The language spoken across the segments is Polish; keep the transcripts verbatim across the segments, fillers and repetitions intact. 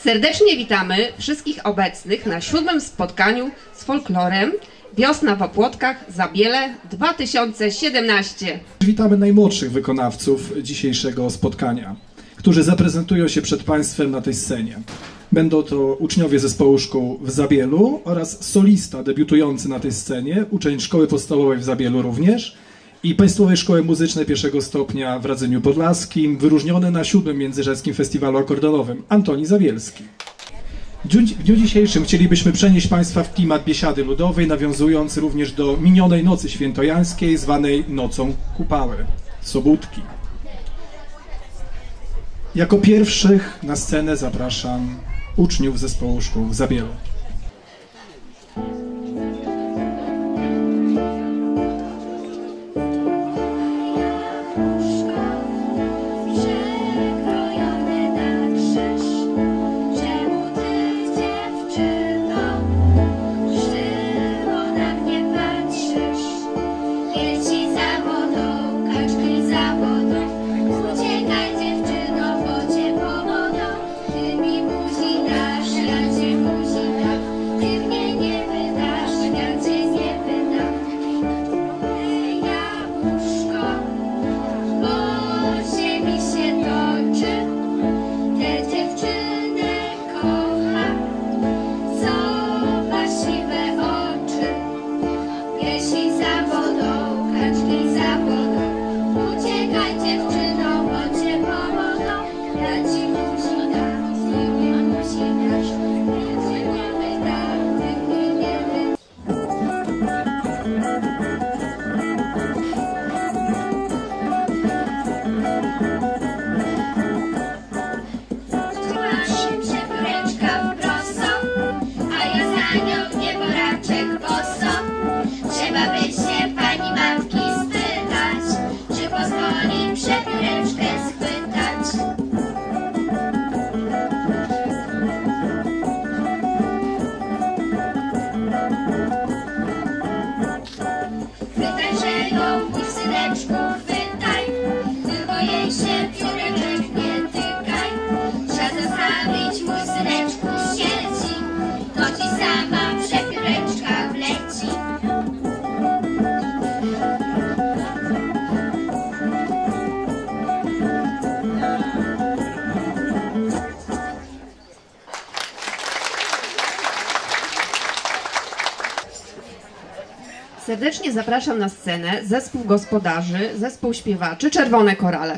Serdecznie witamy wszystkich obecnych na siódmym spotkaniu z folklorem Wiosna w Opłotkach Zabiele dwa tysiące siedemnaście. Witamy najmłodszych wykonawców dzisiejszego spotkania, którzy zaprezentują się przed Państwem na tej scenie. Będą to uczniowie zespołu szkół w Zabielu oraz solista debiutujący na tej scenie, uczeń szkoły podstawowej w Zabielu również i Państwowej Szkoły Muzycznej pierwszego stopnia w Radzeniu Podlaskim, wyróżniony na siódmym Międzyrzeckim Festiwalu Akordeonowym, Antoni Zabielski. W dniu dzisiejszym chcielibyśmy przenieść Państwa w klimat biesiady ludowej, nawiązując również do minionej nocy świętojańskiej, zwanej Nocą Kupały, Sobótki. Jako pierwszych na scenę zapraszam uczniów zespołu szkół w Zabielu. Serdecznie zapraszam na scenę zespół gospodarzy, zespół śpiewaczy Czerwone Korale.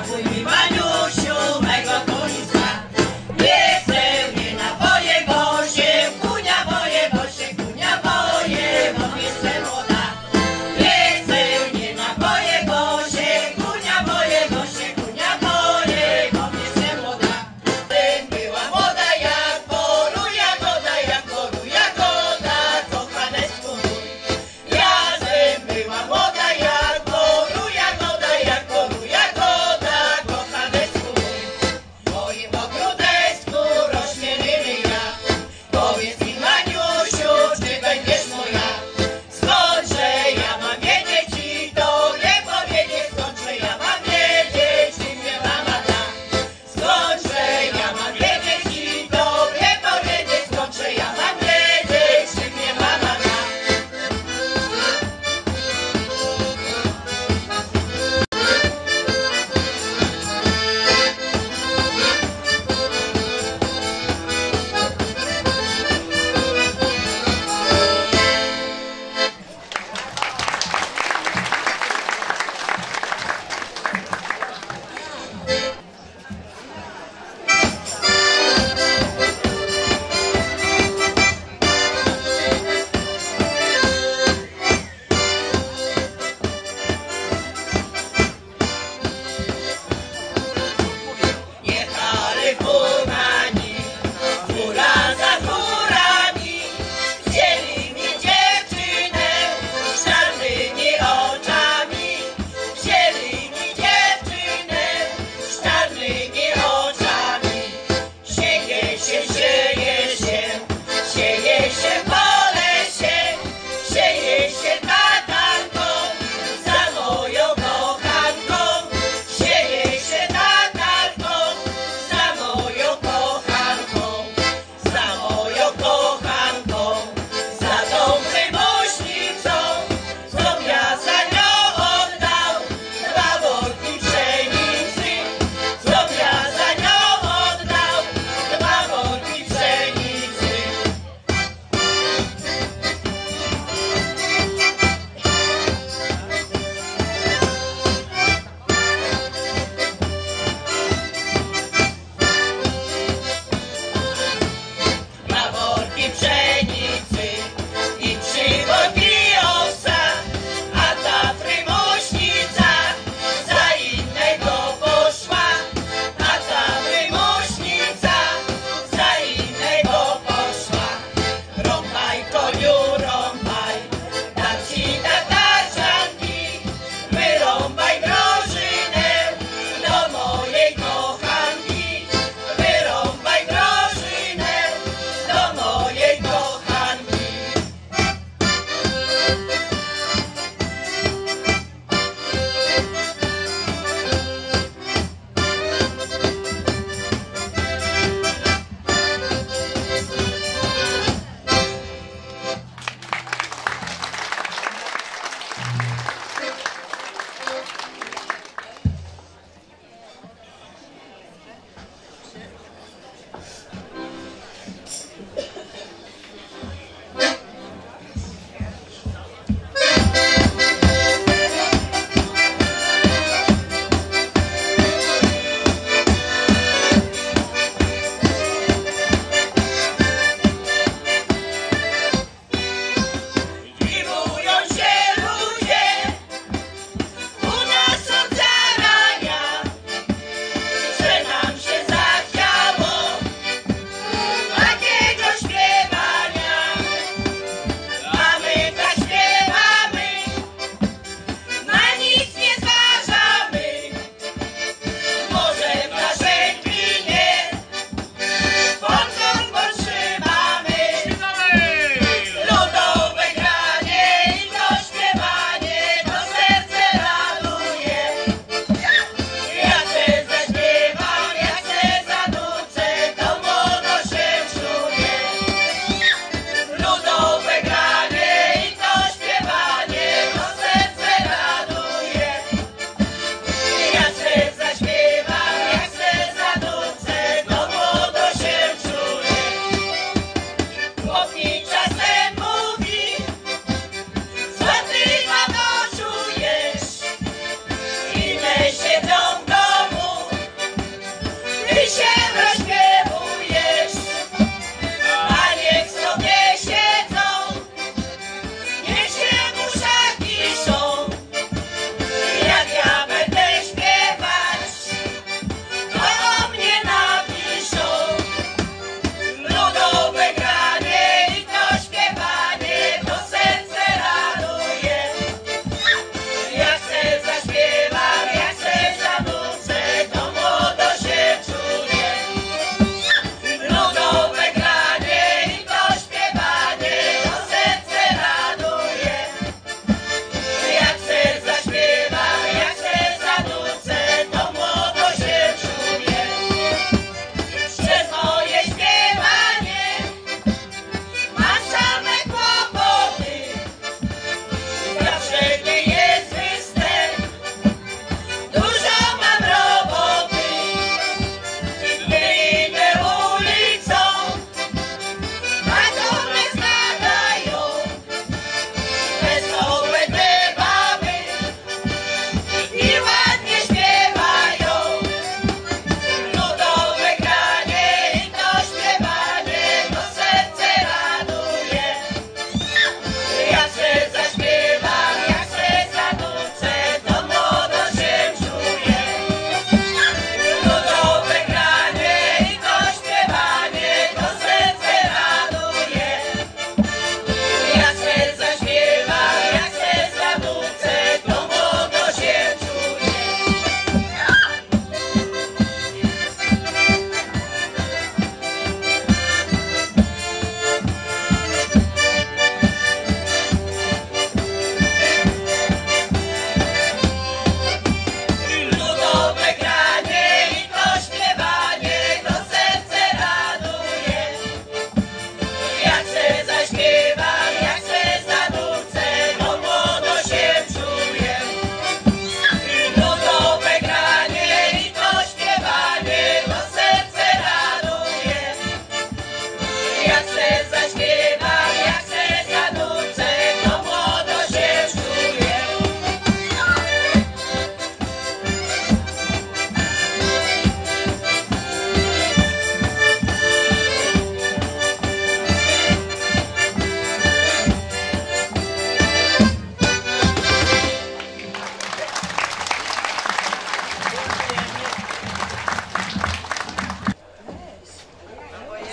Nie chcę, nie napoje gość.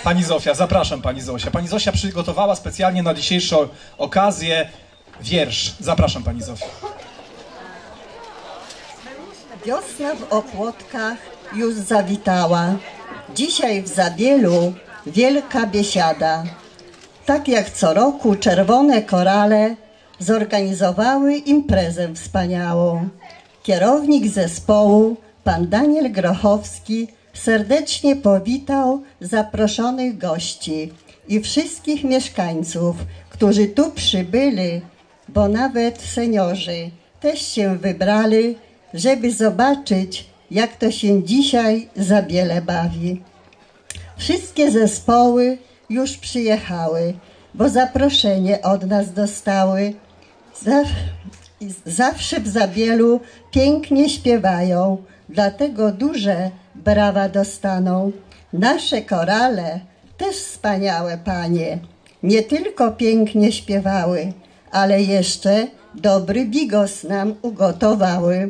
Pani Zofia, zapraszam Pani Zosia. Pani Zosia przygotowała specjalnie na dzisiejszą okazję wiersz. Zapraszam Pani Zofia. Wiosna w Opłotkach już zawitała. Dzisiaj w Zabielu wielka biesiada. Tak jak co roku czerwone korale zorganizowały imprezę wspaniałą. Kierownik zespołu, pan Daniel Grochowski, serdecznie powitał zaproszonych gości i wszystkich mieszkańców, którzy tu przybyli, bo nawet seniorzy też się wybrali, żeby zobaczyć, jak to się dzisiaj Zabiele bawi. Wszystkie zespoły już przyjechały, bo zaproszenie od nas dostały. Zawsze w Zabielu pięknie śpiewają, dlatego duże brawa dostaną. Nasze korale też wspaniałe, panie, nie tylko pięknie śpiewały, ale jeszcze dobry bigos nam ugotowały.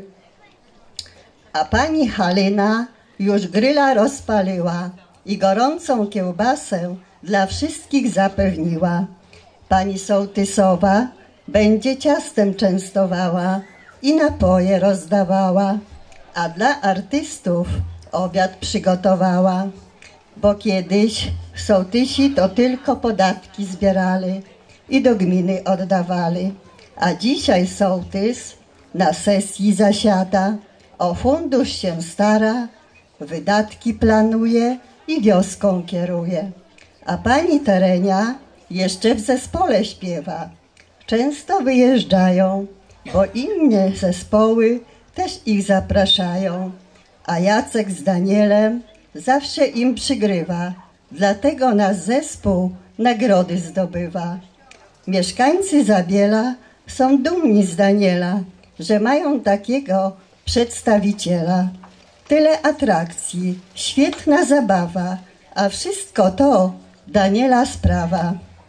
A pani Halina już gryla rozpaliła i gorącą kiełbasę dla wszystkich zapewniła. Pani sołtysowa będzie ciastem częstowała i napoje rozdawała, a dla artystów obiad przygotowała, bo kiedyś sołtysi to tylko podatki zbierali i do gminy oddawali, a dzisiaj sołtys na sesji zasiada, o fundusz się stara, wydatki planuje i wioską kieruje. A pani Terenia jeszcze w zespole śpiewa. Często wyjeżdżają, bo inne zespoły też ich zapraszają, a Jacek z Danielem zawsze im przygrywa, dlatego nasz zespół nagrody zdobywa. Mieszkańcy Zabiela są dumni z Daniela, że mają takiego przedstawiciela. Tyle atrakcji, świetna zabawa, a wszystko to Daniela sprawa.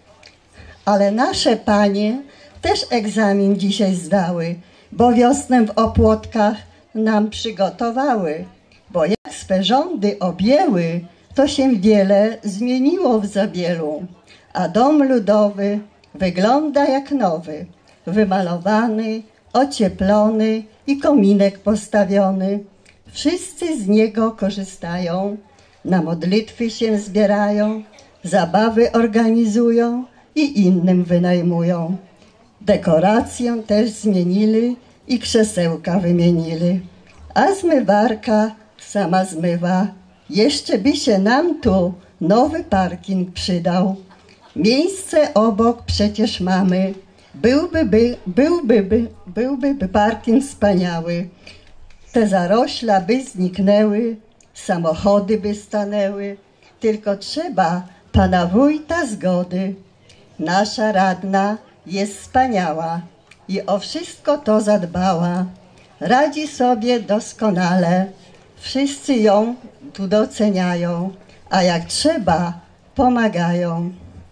Ale nasze panie też egzamin dzisiaj zdały, bo wiosnę w Opłotkach nam przygotowały. Bo jak swe rządy objęły, to się wiele zmieniło w Zabielu. A dom ludowy wygląda jak nowy, wymalowany, ocieplony i kominek postawiony. Wszyscy z niego korzystają, na modlitwy się zbierają, zabawy organizują i innym wynajmują. Dekorację też zmienili i krzesełka wymienili. A zmywarka sama zmywa. Jeszcze by się nam tu nowy parking przydał. Miejsce obok przecież mamy. Byłby, by, byłby, by, byłby by parking wspaniały. Te zarośla by zniknęły, samochody by stanęły. Tylko trzeba pana wójta zgody. Nasza radna jest wspaniała i o wszystko to zadbała. Radzi sobie doskonale, wszyscy ją tu doceniają, a jak trzeba, pomagają.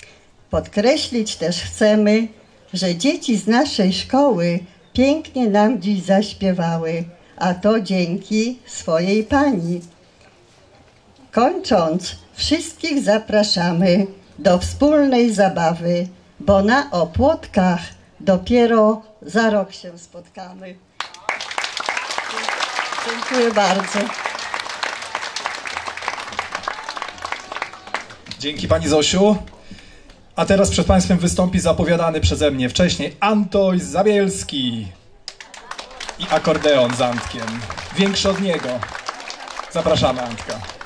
Podkreślić też chcemy, że dzieci z naszej szkoły pięknie nam dziś zaśpiewały, a to dzięki swojej pani. Kończąc, wszystkich zapraszamy do wspólnej zabawy, bo na Opłotkach dopiero za rok się spotkamy. Dziękuję bardzo. Dzięki pani Zosiu. A teraz przed państwem wystąpi zapowiadany przeze mnie wcześniej Antoś Zabielski i akordeon z Antkiem. Większy od niego. Zapraszamy, Antka.